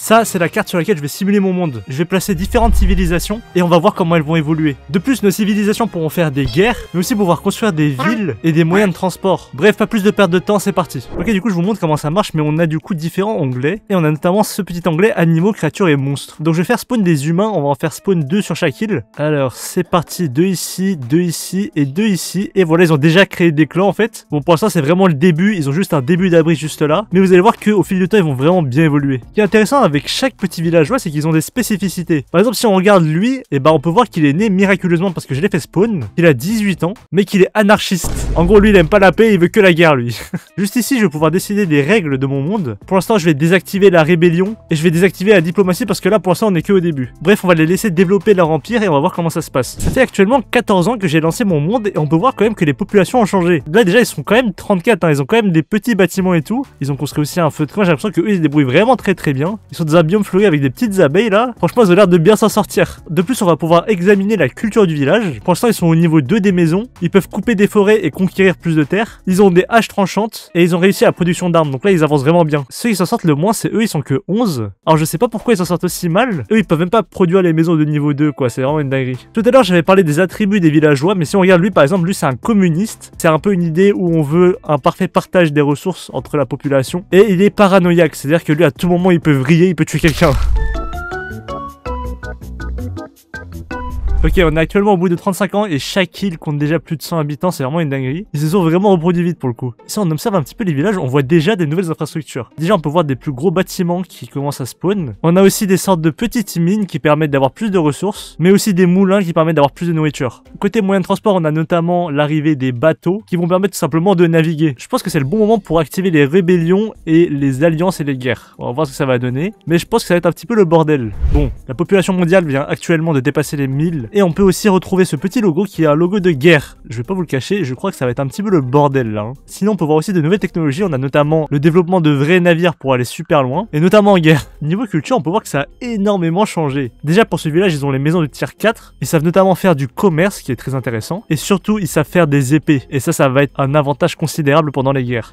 Ça, c'est la carte sur laquelle je vais simuler mon monde. Je vais placer différentes civilisations et on va voir comment elles vont évoluer. De plus, nos civilisations pourront faire des guerres, mais aussi pouvoir construire des villes et des moyens de transport. Bref, pas plus de perte de temps, c'est parti. Ok, du coup, je vous montre comment ça marche, mais on a du coup différents onglets. Et on a notamment ce petit onglet animaux, créatures et monstres. Donc je vais faire spawn des humains, on va en faire spawn 2 sur chaque île. Alors, c'est parti, 2 ici et 2 ici. Et voilà, ils ont déjà créé des clans en fait. Bon, pour l'instant, c'est vraiment le début, ils ont juste un début d'abri juste là. Mais vous allez voir qu'au fil du temps, ils vont vraiment bien évoluer. Ce qui est intéressant avec chaque petit villageois, c'est qu'ils ont des spécificités. Par exemple, si on regarde lui, et on peut voir qu'il est né miraculeusement parce que je l'ai fait spawn. Il a 18 ans, mais qu'il est anarchiste. En gros, lui, il aime pas la paix, il veut que la guerre, lui. Juste ici, je vais pouvoir décider des règles de mon monde. Pour l'instant, je vais désactiver la rébellion et je vais désactiver la diplomatie parce que là, pour l'instant, on est que au début. Bref, on va les laisser développer leur empire et on va voir comment ça se passe. Ça fait actuellement 14 ans que j'ai lancé mon monde et on peut voir quand même que les populations ont changé. Là, déjà, ils sont quand même 34, hein. Ils ont quand même des petits bâtiments et tout. Ils ont construit aussi un feu de camp. J'ai l'impression qu'eux, ils se débrouillent vraiment très bien. Ils sont dans un biome fleuri avec des petites abeilles là. Franchement, ils ont l'air de bien s'en sortir. De plus, on va pouvoir examiner la culture du village. Pour l'instant, ils sont au niveau 2 des maisons. Ils peuvent couper des forêts et conquérir plus de terres. Ils ont des haches tranchantes et ils ont réussi à la production d'armes. Donc là, ils avancent vraiment bien. Ceux qui s'en sortent le moins, c'est eux, ils sont que 11. Alors, je sais pas pourquoi ils s'en sortent aussi mal. Eux, ils peuvent même pas produire les maisons de niveau 2, quoi. C'est vraiment une dinguerie. Tout à l'heure, j'avais parlé des attributs des villageois, mais si on regarde lui, par exemple, lui, c'est un communiste. C'est un peu une idée où on veut un parfait partage des ressources entre la population. Et il est paranoïaque, c'est-à-dire que lui, à tout moment, il peut vriller, il peut tuer quelqu'un. Ok, on est actuellement au bout de 35 ans et chaque île compte déjà plus de 100 habitants, c'est vraiment une dinguerie. Ils se sont vraiment reproduits vite pour le coup. Ici, on observe un petit peu les villages, on voit déjà des nouvelles infrastructures. Déjà, on peut voir des plus gros bâtiments qui commencent à spawn. On a aussi des sortes de petites mines qui permettent d'avoir plus de ressources, mais aussi des moulins qui permettent d'avoir plus de nourriture. Côté moyen de transport, on a notamment l'arrivée des bateaux qui vont permettre tout simplement de naviguer. Je pense que c'est le bon moment pour activer les rébellions et les alliances et les guerres. On va voir ce que ça va donner, mais je pense que ça va être un petit peu le bordel. Bon, la population mondiale vient actuellement de dépasser les 1000. Et on peut aussi retrouver ce petit logo qui est un logo de guerre. Je vais pas vous le cacher, je crois que ça va être un petit peu le bordel là. Sinon on peut voir aussi de nouvelles technologies, on a notamment le développement de vrais navires pour aller super loin, et notamment en guerre. Niveau culture, on peut voir que ça a énormément changé. Déjà pour ce village, ils ont les maisons de tier 4, ils savent notamment faire du commerce qui est très intéressant, et surtout ils savent faire des épées, et ça va être un avantage considérable pendant les guerres.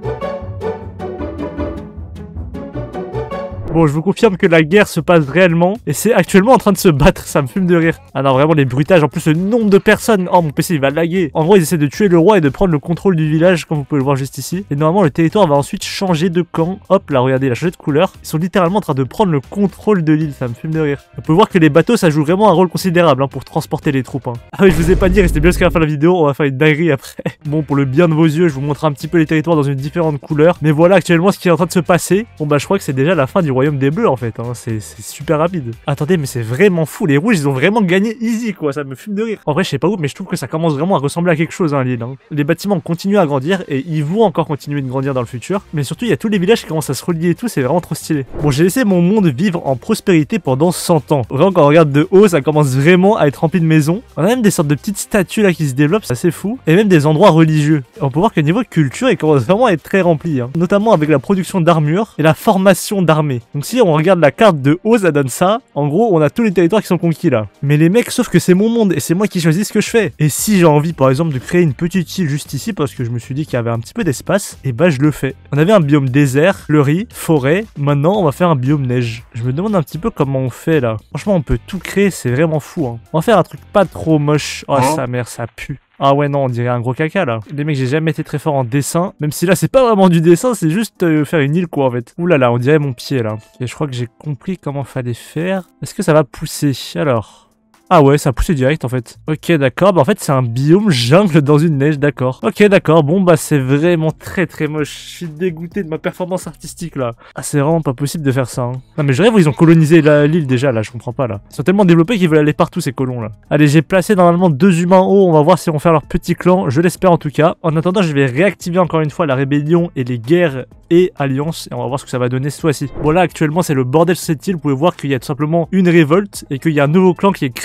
Bon, je vous confirme que la guerre se passe réellement et c'est actuellement en train de se battre, ça me fume de rire. Ah non, vraiment les bruitages, en plus le nombre de personnes. Oh, mon PC il va laguer. En gros, ils essaient de tuer le roi et de prendre le contrôle du village, comme vous pouvez le voir juste ici. Et normalement, le territoire va ensuite changer de camp. Hop, là, regardez, il a changé de couleur. Ils sont littéralement en train de prendre le contrôle de l'île, ça me fume de rire. On peut voir que les bateaux, ça joue vraiment un rôle considérable pour transporter les troupes. Ah oui, je vous ai pas dit, restez bien jusqu'à la fin de la vidéo, on va faire une dinguerie après. Bon, pour le bien de vos yeux, je vous montre un petit peu les territoires dans une différente couleur. Mais voilà actuellement ce qui est en train de se passer. Bon bah je crois que c'est déjà la fin du royaume des bleus en fait. C'est super rapide. Attendez, mais c'est vraiment fou. Les rouges, ils ont vraiment gagné easy, quoi. Ça me fume de rire. En vrai, je sais pas où, mais je trouve que ça commence vraiment à ressembler à quelque chose, l'île. Les bâtiments continuent à grandir et ils vont encore continuer de grandir dans le futur. Mais surtout, il y a tous les villages qui commencent à se relier et tout. C'est vraiment trop stylé. Bon, j'ai laissé mon monde vivre en prospérité pendant 100 ans. Vraiment, quand on regarde de haut, ça commence vraiment à être rempli de maisons. On a même des sortes de petites statues là qui se développent. C'est assez fou. Et même des endroits religieux. Et on peut voir que niveau culture, il commence vraiment à être très rempli. Notamment avec la production d'armure et la formation d'armées. Donc si on regarde la carte de haut, ça donne ça. En gros, on a tous les territoires qui sont conquis là. Mais les mecs, sauf que c'est mon monde et c'est moi qui choisis ce que je fais. Et si j'ai envie, par exemple, de créer une petite île juste ici, parce que je me suis dit qu'il y avait un petit peu d'espace, et bah je le fais. On avait un biome désert, fleuri, forêt. Maintenant, on va faire un biome neige. Je me demande un petit peu comment on fait là. Franchement, on peut tout créer, c'est vraiment fou. On va faire un truc pas trop moche. Oh, sa mère, ça pue. Ah ouais non, on dirait un gros caca là. Les mecs, j'ai jamais été très fort en dessin. Même si là, c'est pas vraiment du dessin, c'est juste faire une île quoi en fait. Ouh là là, on dirait mon pied là. Et je crois que j'ai compris comment fallait faire. Est-ce que ça va pousser? Alors... Ah ouais, ça a poussé direct en fait. Ok, d'accord. Bah en fait, c'est un biome jungle dans une neige, d'accord. Ok, d'accord. Bon, bah c'est vraiment très moche. Je suis dégoûté de ma performance artistique là. Ah, c'est vraiment pas possible de faire ça. Non mais je rêve où ils ont colonisé l'île déjà là, je comprends pas là. Ils sont tellement développés qu'ils veulent aller partout ces colons là. Allez, j'ai placé normalement 2 humains en haut. On va voir si on va faire leur petit clan. Je l'espère en tout cas. En attendant, je vais réactiver encore une fois la rébellion et les guerres et alliances. Et on va voir ce que ça va donner cette fois-ci. Bon là, actuellement, c'est le bordel sur cette île. Vous pouvez voir qu'il y a tout simplement une révolte et qu'il y a un nouveau clan qui est créé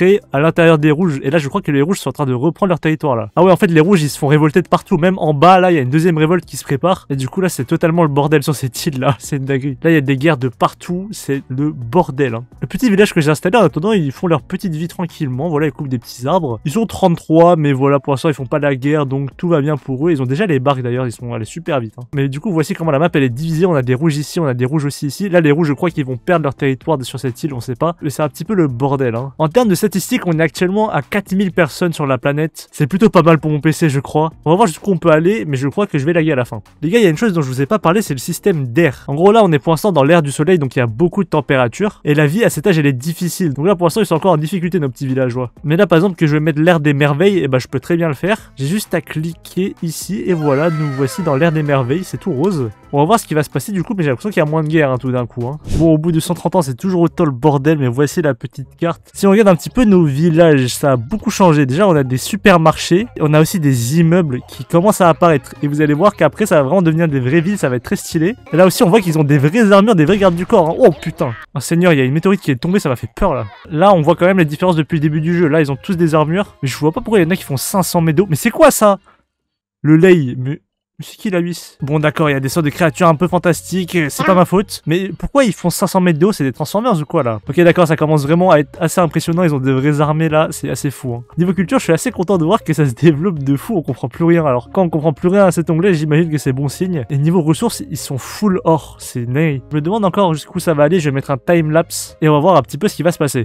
créer à l'intérieur des rouges. Et là, je crois que les rouges sont en train de reprendre leur territoire là. Ah ouais, en fait, les rouges ils se font révolter de partout. Même en bas, là, il y a une deuxième révolte qui se prépare. Et du coup, là, c'est totalement le bordel sur cette île là. C'est une dinguerie. Là, il y a des guerres de partout. C'est le bordel. Hein. Le petit village que j'ai installé en attendant, ils font leur petite vie tranquillement. Voilà, ils coupent des petits arbres. Ils sont 33, mais voilà, pour l'instant, ils font pas la guerre. Donc tout va bien pour eux. Ils ont déjà les barques d'ailleurs. Ils sont allés super vite. Hein. Mais du coup, voici comment la map elle est divisée. On a des rouges ici, on a des rouges aussi ici. Là, les rouges, je crois qu'ils vont perdre leur territoire sur cette île. On sait pas. Mais c'est un petit peu le bordel. Hein. En termes de statistiques, on est actuellement à 4000 personnes sur la planète. C'est plutôt pas mal pour mon PC, je crois. On va voir jusqu'où on peut aller, mais je crois que je vais laguer à la fin. Les gars, il y a une chose dont je vous ai pas parlé, c'est le système d'air. En gros, là, on est pour l'instant dans l'ère du soleil, donc il y a beaucoup de température. Et la vie à cet âge, elle est difficile. Donc là, pour l'instant, ils sont encore en difficulté, nos petits villageois. Mais là, par exemple, que je vais mettre l'ère des merveilles, et ben, je peux très bien le faire. J'ai juste à cliquer ici, et voilà, nous voici dans l'ère des merveilles. C'est tout rose. On va voir ce qui va se passer du coup, mais j'ai l'impression qu'il y a moins de guerre, hein, tout d'un coup. Hein. Bon, au bout de 130 ans, c'est toujours autant le bordel, mais voici la petite carte. Si on regarde un petit peu nos villages, ça a beaucoup changé. Déjà, on a des supermarchés, on a aussi des immeubles qui commencent à apparaître. Et vous allez voir qu'après, ça va vraiment devenir des vraies villes, ça va être très stylé. Et là aussi, on voit qu'ils ont des vraies armures, des vrais gardes du corps. Hein. Oh putain. Oh Seigneur, il y a une météorite qui est tombée, ça m'a fait peur là. Là, on voit quand même les différences depuis le début du jeu. Là, ils ont tous des armures. Mais je vois pas pourquoi il y en a qui font 500 mètres d'eau. Mais c'est quoi ça? Le lait, mais c'est qui la huisse? Bon d'accord, il y a des sortes de créatures un peu fantastiques, c'est pas ma faute. Mais pourquoi ils font 500 mètres de haut? C'est des Transformers ou quoi là? Ok d'accord, ça commence vraiment à être assez impressionnant, ils ont de vraies armées là, c'est assez fou. Hein. Niveau culture, je suis assez content de voir que ça se développe de fou, on comprend plus rien. Alors quand on comprend plus rien à cet onglet, j'imagine que c'est bon signe. Et niveau ressources, ils sont full or, c'est né. Je me demande encore jusqu'où ça va aller, je vais mettre un time-lapse et on va voir un petit peu ce qui va se passer.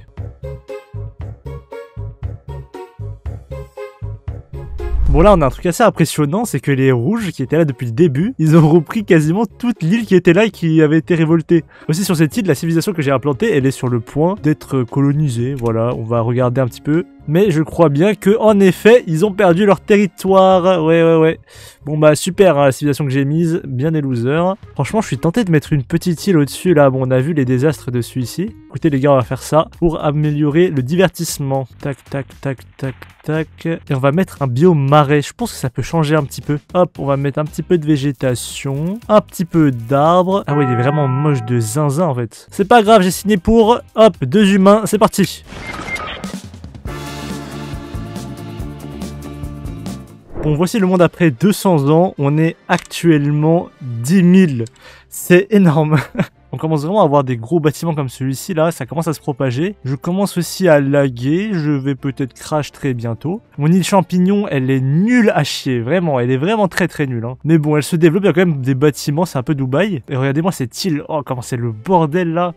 Bon là on a un truc assez impressionnant, c'est que les rouges qui étaient là depuis le début, ils ont repris quasiment toute l'île qui était là et qui avait été révoltée. Aussi sur cette île, la civilisation que j'ai implantée, elle est sur le point d'être colonisée, voilà, on va regarder un petit peu. Mais je crois bien que en effet, ils ont perdu leur territoire, ouais. Bon bah super, hein, la civilisation que j'ai mise, bien des losers. Franchement je suis tenté de mettre une petite île au-dessus là, bon on a vu les désastres dessus ici. Écoutez les gars, on va faire ça pour améliorer le divertissement. Tac. Et on va mettre un biome marais, je pense que ça peut changer un petit peu. Hop, on va mettre un petit peu de végétation, un petit peu d'arbres. Ah ouais, il est vraiment moche de zinzin en fait. C'est pas grave, j'ai signé pour. Hop, 2 humains, c'est parti. Bon, voici le monde après 200 ans. On est actuellement 10 000. C'est énorme. On commence vraiment à avoir des gros bâtiments comme celui-ci là, ça commence à se propager. Je commence aussi à laguer, je vais peut-être crash très bientôt. Mon île champignon, elle est nulle à chier, vraiment, elle est vraiment très nulle. Hein. Mais bon, elle se développe, il y a quand même des bâtiments, c'est un peu Dubaï. Et regardez-moi cette île, oh comment c'est le bordel là.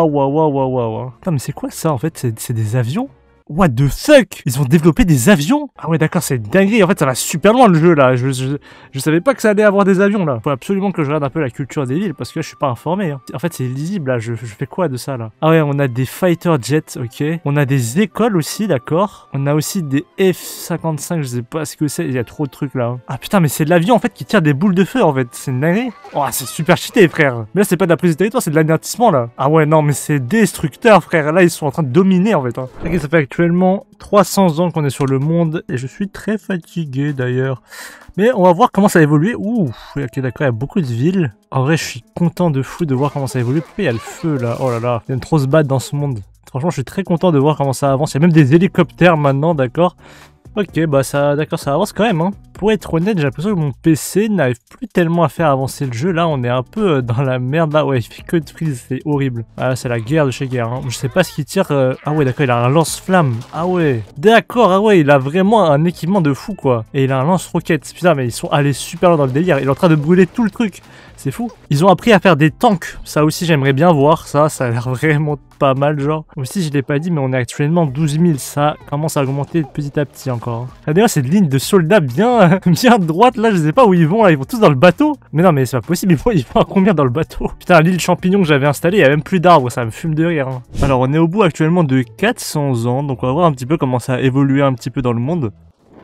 Waouh. Putain mais c'est quoi ça en fait, c'est des avions? What the fuck? Ils ont développé des avions? Ah ouais d'accord, c'est dinguerie. En fait ça va super loin le jeu là. Je savais pas que ça allait avoir des avions là. Faut absolument que je regarde un peu la culture des villes parce que là je suis pas informé. Hein. En fait c'est lisible là, je fais quoi de ça là? Ah ouais, on a des fighter jets, ok. On a des écoles aussi, d'accord. On a aussi des F-55, je sais pas ce que c'est. Il y a trop de trucs là. Hein. Ah putain mais c'est de l'avion en fait qui tire des boules de feu en fait. C'est une dinguerie. Oh c'est super cheaté frère. Mais là c'est pas de la prise de territoire, c'est de l'anéantissement là. Ah ouais non mais c'est destructeur frère. Là ils sont en train de dominer en fait. Hein. Ok, ça fait actuellement 300 ans qu'on est sur le monde et je suis très fatigué d'ailleurs. Mais on va voir comment ça évolue. Ouh, ok d'accord, il y a beaucoup de villes. En vrai, je suis content de fou de voir comment ça évolue. Pourquoi il y a le feu là? Oh là là, il aime trop se battre dans ce monde. Franchement, je suis très content de voir comment ça avance. Il y a même des hélicoptères maintenant, d'accord. Ok, bah ça, d'accord, ça avance quand même, hein. Pour être honnête, j'ai l'impression que mon PC n'arrive plus tellement à faire avancer le jeu. Là, on est un peu dans la merde. Là, ouais, il fait que de freeze, c'est horrible. Ah, c'est la guerre de chez guerre, hein. Je sais pas ce qu'il tire. Ah ouais, d'accord, il a un lance-flamme. Ah ouais, d'accord, ah ouais, il a vraiment un équipement de fou, quoi. Et il a un lance-roquette. Putain, mais ils sont allés super loin dans le délire. Il est en train de brûler tout le truc. C'est fou. Ils ont appris à faire des tanks. Ça aussi, j'aimerais bien voir. Ça a l'air vraiment pas mal, genre. Aussi, je l'ai pas dit, mais on est actuellement 12 000. Ça commence à augmenter petit à petit encore. Ah, d'ailleurs, cette ligne de soldats bien droite, là, je sais pas où ils vont. Là, ils vont tous dans le bateau. Mais non, mais c'est pas possible. Ils vont à combien dans le bateau? Putain, l'île champignon que j'avais installée, il y a même plus d'arbres. Ça me fume de rire. Hein. Alors, on est au bout actuellement de 400 ans. Donc, on va voir un petit peu comment ça a évolué un petit peu dans le monde.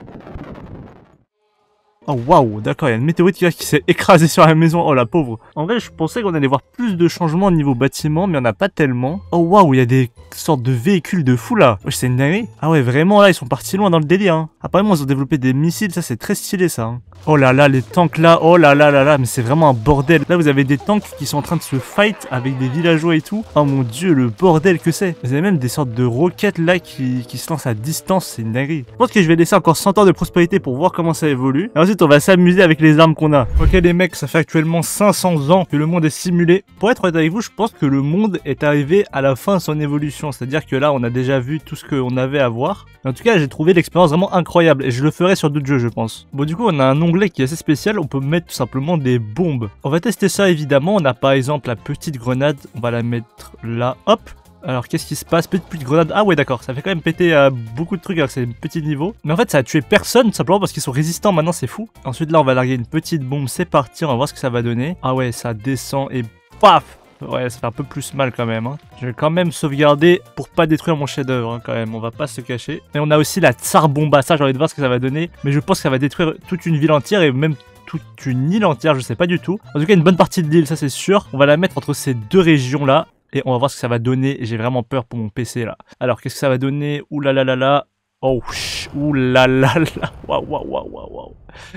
Oh waouh, d'accord, il y a une météorite qui s'est écrasée sur la maison, oh la pauvre. En vrai, je pensais qu'on allait voir plus de changements au niveau bâtiment, mais on n'a pas tellement. Oh waouh, il y a des sortes de véhicules de fou là. Ouais, c'est une dinguerie. Ah ouais, vraiment là, ils sont partis loin dans le délire. Hein. Apparemment, ils ont développé des missiles, ça c'est très stylé ça. Hein. Oh là là, les tanks là, oh là là là là, mais c'est vraiment un bordel. Là, vous avez des tanks qui sont en train de se fight avec des villageois et tout. Oh mon dieu, le bordel que c'est. Vous avez même des sortes de roquettes là qui se lancent à distance, c'est une dinguerie. Je pense que je vais laisser encore 100 ans de prospérité pour voir comment ça évolue. Et ensuite, on va s'amuser avec les armes qu'on a. Ok les mecs, ça fait actuellement 500 ans que le monde est simulé. Pour être honnête avec vous, je pense que le monde est arrivé à la fin de son évolution. C'est-à-dire que là, on a déjà vu tout ce qu'on avait à voir. En tout cas, j'ai trouvé l'expérience vraiment incroyable et je le ferai sur d'autres jeux, je pense. Bon, du coup, on a un onglet qui est assez spécial. On peut mettre tout simplement des bombes. On va tester ça, évidemment. On a par exemple la petite grenade. On va la mettre là. Hop. Alors, qu'est-ce qui se passe? Petite grenade. Ah ouais, d'accord. Ça fait quand même péter beaucoup de trucs alors que c'est un petit niveau. Mais en fait, ça a tué personne, simplement parce qu'ils sont résistants. Maintenant, c'est fou. Ensuite, là, on va larguer une petite bombe. C'est parti. On va voir ce que ça va donner. Ah ouais, ça descend et paf! Ouais, ça fait un peu plus mal quand même. Hein. Je vais quand même sauvegarder pour pas détruire mon chef-d'œuvre hein, quand même. On va pas se cacher. Et on a aussi la Tsar Bomba. Ça, j'ai envie de voir ce que ça va donner. Mais je pense que ça va détruire toute une ville entière et même toute une île entière. Je sais pas du tout. En tout cas, une bonne partie de l'île, ça c'est sûr. On va la mettre entre ces deux régions là. Et on va voir ce que ça va donner. J'ai vraiment peur pour mon PC là. Alors, qu'est-ce que ça va donner? Ouh là là là là. Oh, ouh là là là. Waouh, waouh, waouh, waouh.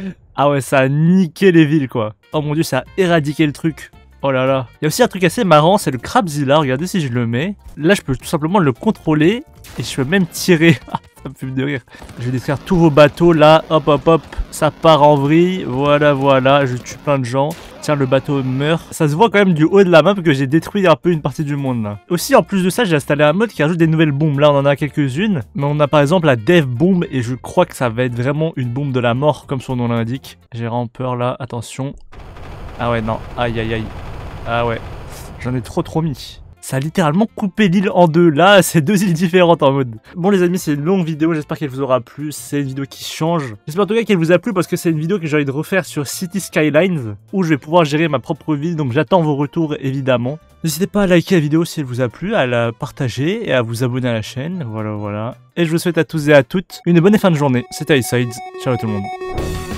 Ah ouais, ça a niqué les villes quoi. Oh mon dieu, ça a éradiqué le truc. Oh là là. Il y a aussi un truc assez marrant, c'est le Crabzilla. Regardez si je le mets. Là, je peux tout simplement le contrôler. Et je peux même tirer. Ça me fume de rire. Je vais détruire tous vos bateaux. Là, hop, hop, hop. Ça part en vrille. Voilà, voilà. Je tue plein de gens. Tiens, le bateau meurt. Ça se voit quand même du haut de la map que j'ai détruit un peu une partie du monde là. Aussi, en plus de ça, j'ai installé un mode qui rajoute des nouvelles bombes. Là, on en a quelques-unes. Mais on a par exemple la Dev Bomb. Et je crois que ça va être vraiment une bombe de la mort, comme son nom l'indique. J'ai vraiment peur là. Attention. Ah ouais, non. Aïe, aïe, aïe. Ah ouais, j'en ai trop mis. Ça a littéralement coupé l'île en deux. Là, c'est deux îles différentes en mode. Bon les amis, c'est une longue vidéo, j'espère qu'elle vous aura plu. C'est une vidéo qui change. J'espère en tout cas qu'elle vous a plu parce que c'est une vidéo que j'ai envie de refaire sur City Skylines où je vais pouvoir gérer ma propre ville. Donc j'attends vos retours évidemment. N'hésitez pas à liker la vidéo si elle vous a plu, à la partager et à vous abonner à la chaîne. Voilà, voilà. Et je vous souhaite à tous et à toutes une bonne fin de journée. C'était iCides. Ciao tout le monde.